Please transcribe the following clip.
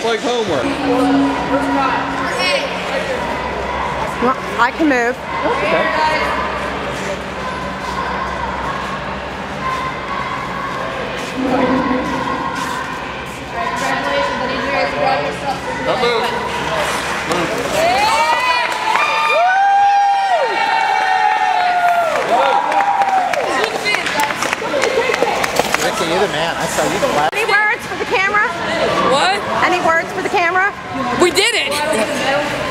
like homework. Well, I can move. Okay. Congratulations, I need you guys to grab yourself. Don't move. Ricky, you're the man. I saw you the last. Any words for the camera? What? Any words for the camera? We did it!